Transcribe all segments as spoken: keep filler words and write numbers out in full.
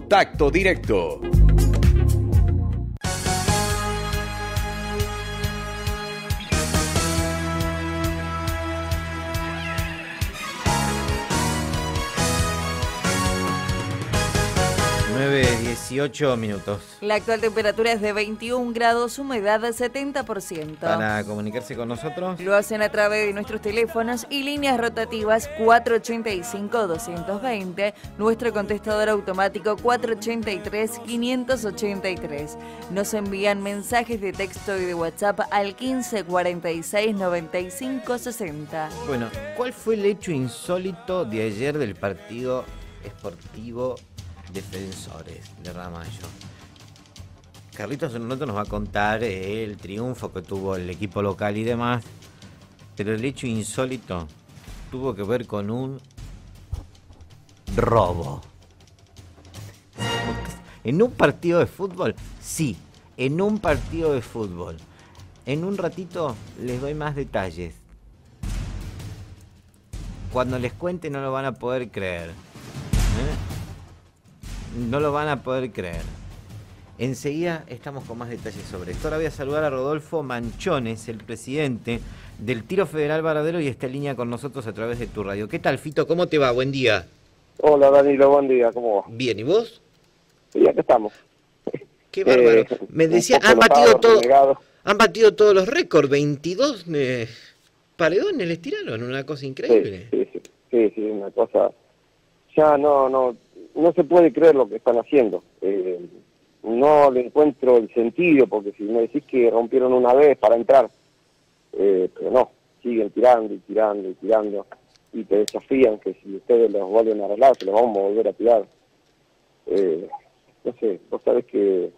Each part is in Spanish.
Contacto Directo. nueve dieciocho minutos. La actual temperatura es de veintiún grados, humedad del setenta por ciento. Para comunicarse con nosotros, lo hacen a través de nuestros teléfonos y líneas rotativas cuatro ochenta y cinco, doscientos veinte, nuestro contestador automático cuatro ochenta y tres, quinientos ochenta y tres. Nos envían mensajes de texto y de WhatsApp al quince cuarenta y seis, noventa y cinco sesenta. Bueno, ¿cuál fue el hecho insólito de ayer del partido esportivo Defensores de Ramallo? Carlitos en un momento nos va a contar eh, el triunfo que tuvo el equipo local y demás, pero el hecho insólito tuvo que ver con un robo. ¿En un partido de fútbol? Sí, en un partido de fútbol. En un ratito les doy más detalles. Cuando les cuente no lo van a poder creer. ¿Eh? No lo van a poder creer. Enseguida estamos con más detalles sobre esto. Ahora voy a saludar a Rodolfo Manchones, el presidente del Tiro Federal Varadero, y está en línea con nosotros a través de tu radio. ¿Qué tal, Fito? ¿Cómo te va? Buen día. Hola, Danilo, buen día. ¿Cómo va? Bien, ¿y vos? Sí, acá estamos. Qué bárbaro. Eh, Me decía, han batido, todo, han batido todos los récords. veintidós eh, paredones les tiraron, una cosa increíble. Sí, sí, sí, sí, sí, una cosa... Ya no, no... No se puede creer lo que están haciendo. Eh, no le encuentro el sentido, porque si me decís que rompieron una vez para entrar, eh, pero no, siguen tirando y tirando y tirando, y te desafían que si ustedes los vuelven a arreglar, se los vamos a volver a tirar. Eh, no sé, vos sabés que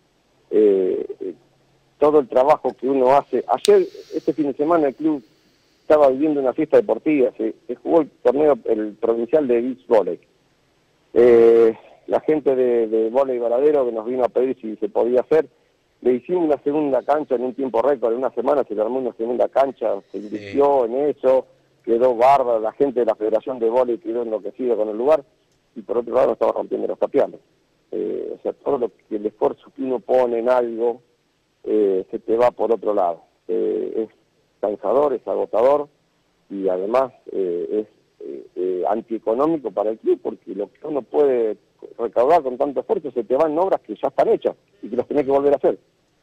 eh, todo el trabajo que uno hace... Ayer, este fin de semana, el club estaba viviendo una fiesta deportiva, se, se jugó el torneo, el provincial de beach volley. Eh, la gente de, de Vóley Varadero que nos vino a pedir si se podía hacer, le hicimos una segunda cancha en un tiempo récord, en una semana se le armó una segunda cancha, se invirtió sí. en eso, quedó bárbaro, la gente de la Federación de Vóley quedó enloquecida con el lugar, y por otro lado no estaba rompiendo los tapiales. Eh, o sea, todo lo que el esfuerzo que uno pone en algo, eh, se te va por otro lado. Eh, es cansador, es agotador, y además eh, es Eh, eh, antieconómico para el club, porque lo que uno puede recaudar con tanto esfuerzo se te van en obras que ya están hechas y que los tenés que volver a hacer.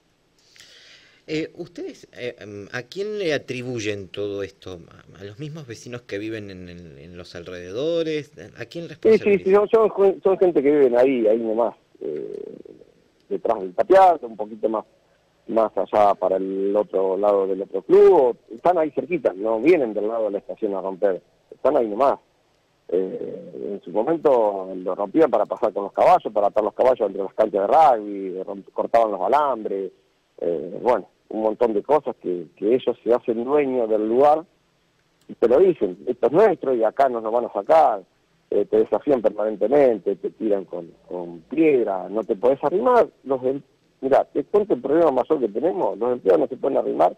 Eh, ¿Ustedes eh, a quién le atribuyen todo esto? ¿A los mismos vecinos que viven en, en, en los alrededores? ¿A quién responsabilizan? Sí, sí, sí, son, son, son gente que viven ahí, ahí nomás, eh, detrás del tapial, un poquito más más allá para el otro lado del otro club, o están ahí cerquita, no vienen del lado de la estación a romper, están ahí nomás. Eh, en su momento lo rompían para pasar con los caballos, para atar los caballos entre las canchas de rugby, romp, cortaban los alambres, eh, bueno, un montón de cosas que, que ellos se hacen dueños del lugar y te lo dicen, esto es nuestro y acá nos lo van a sacar, eh, te desafían permanentemente, te tiran con, con piedra, no te podés arrimar. Los del, mirá, te cuento el problema mayor que tenemos, los empleados no se pueden arrimar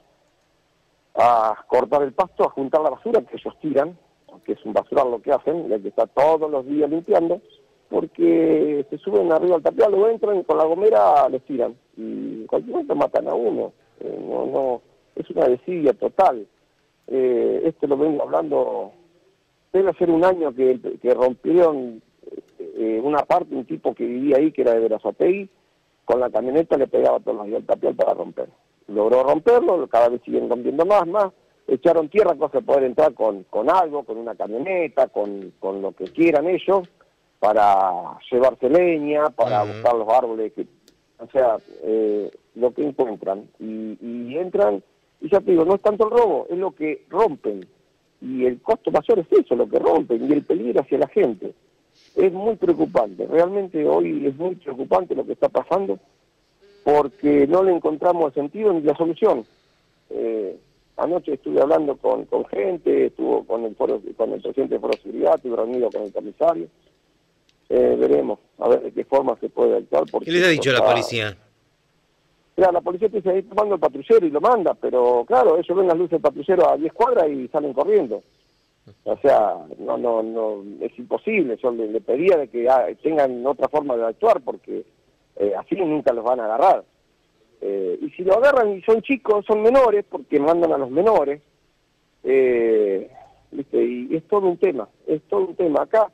a cortar el pasto, a juntar la basura que ellos tiran, que es un basural lo que hacen, ya que está todos los días limpiando, porque se suben arriba al tapial, lo entran y con la gomera les tiran, y en cualquier momento matan a uno. Eh, no, no, es una desidia total. Eh, esto lo vengo hablando, debe ser un año que, que rompieron eh, una parte, un tipo que vivía ahí, que era de Verazategui, con la camioneta le pegaba todos los días al tapial para romper. Logró romperlo, cada vez siguen rompiendo más, más, echaron tierra, cosa de poder entrar con, con algo, con una camioneta, con, con lo que quieran ellos, para llevarse leña, para uh-huh. buscar los árboles, que, o sea, eh, lo que encuentran. Y, y entran, y ya te digo, no es tanto el robo, es lo que rompen. Y el costo mayor es eso, lo que rompen, y el peligro hacia la gente. Es muy preocupante, realmente hoy es muy preocupante lo que está pasando, porque no le encontramos el sentido ni la solución. Eh, Anoche estuve hablando con, con gente, estuvo con el foro, con el presidente de Foro Seguridad, estuve reunido con el comisario. Eh, veremos, a ver de qué forma se puede actuar. ¿Qué les ha dicho está... la policía? Mira, la policía te dice, ahí tomando el patrullero y lo manda, pero claro, ellos ven las luces del patrullero a diez cuadras y salen corriendo. O sea, no, no, no, es imposible. Yo le, le pedía de que ah, tengan otra forma de actuar, porque eh, así nunca los van a agarrar. Eh, y si lo agarran y son chicos, son menores, porque mandan a los menores, eh, ¿viste? Y es todo un tema, es todo un tema. Acá,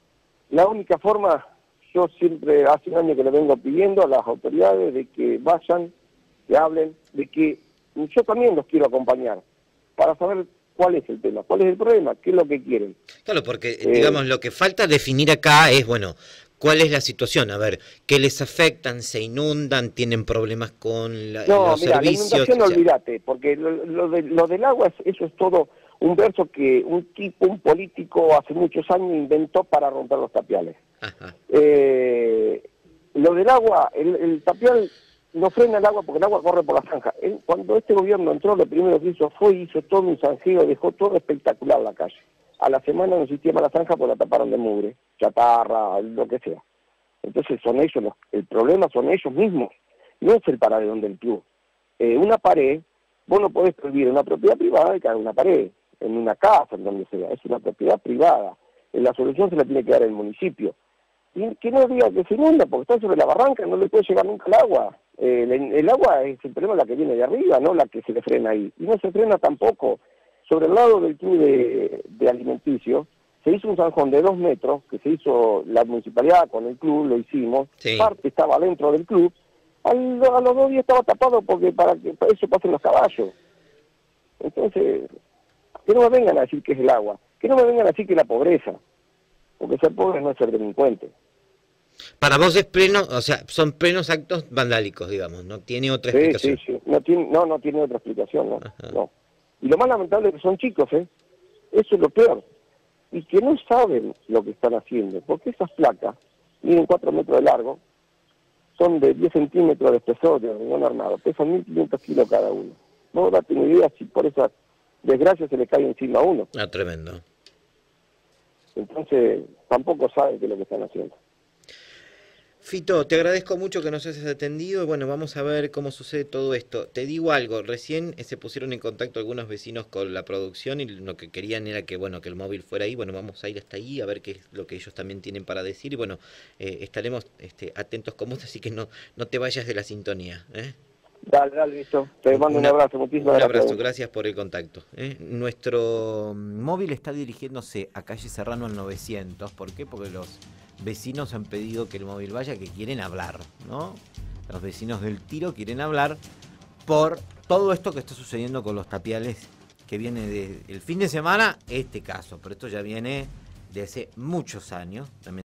la única forma, yo siempre, hace un año que le vengo pidiendo a las autoridades de que vayan, que hablen, de que yo también los quiero acompañar, para saber cuál es el tema, cuál es el problema, qué es lo que quieren. Claro, porque, Eh, digamos, lo que falta definir acá es, bueno, ¿cuál es la situación? A ver, ¿qué les afectan? ¿Se inundan? ¿Tienen problemas con la, no, los mira, servicios? la inundación, O sea, olvídate, porque lo, lo, de, lo del agua, es, eso es todo un verso que un tipo, un político hace muchos años inventó para romper los tapiales. ajá. Eh, lo del agua, el, el tapial no frena el agua porque el agua corre por la zanja. Él, cuando este gobierno entró, lo primero que hizo fue, hizo todo un zanjeo, dejó todo espectacular la calle. A la semana no existía más la zanja porque la taparon de mugre, chatarra, lo que sea. Entonces son ellos, los, el problema son ellos mismos, no es el paradón del club. Eh, una pared, vos no podés prohibir una propiedad privada de caer una pared, en una casa, en donde sea, es una propiedad privada. En la solución se la tiene que dar el municipio. Y que no diga que se inunda, porque está sobre la barranca, no le puede llegar nunca el agua. Eh, el, el agua es el problema, la que viene de arriba, no la que se le frena ahí. Y no se frena tampoco. Sobre el lado del club de, de alimenticio, se hizo un zanjón de dos metros, que se hizo la municipalidad con el club, lo hicimos, Sí. parte estaba dentro del club, al, a los dos días estaba tapado porque para que para eso pasen los caballos. Entonces, que no me vengan a decir que es el agua, que no me vengan a decir que es la pobreza, porque ser pobre no es ser delincuente. Para vos es pleno, o sea, son plenos actos vandálicos, digamos, no tiene otra Sí, explicación. sí, sí, no tiene, no, no tiene otra explicación, no, Ajá. no. Y lo más lamentable es que son chicos, ¿eh? Eso es lo peor. Y que no saben lo que están haciendo, porque esas placas miden cuatro metros de largo, son de diez centímetros de espesor de hormigón armado, pesan mil quinientos kilos cada uno. No date ni idea si por esa desgracia se le cae encima a uno. Ah, tremendo. Entonces, tampoco saben qué es lo que están haciendo. Fito, te agradezco mucho que nos hayas atendido y bueno, vamos a ver cómo sucede todo esto. Te digo algo, recién se pusieron en contacto algunos vecinos con la producción y lo que querían era que bueno que el móvil fuera ahí. Bueno, vamos a ir hasta ahí a ver qué es lo que ellos también tienen para decir y bueno, eh, estaremos este, atentos con vos, así que no, no te vayas de la sintonía, ¿eh? Dale, dale, listo. Te mando Una- un abrazo, muchísimas Un gracias. abrazo, gracias por el contacto, ¿eh? Nuestro móvil está dirigiéndose a calle Serrano al novecientos. ¿Por qué? Porque los vecinos han pedido que el móvil vaya, que quieren hablar, ¿no? Los vecinos del Tiro quieren hablar por todo esto que está sucediendo con los tapiales, que viene del fin de semana, este caso, pero esto ya viene de hace muchos años. También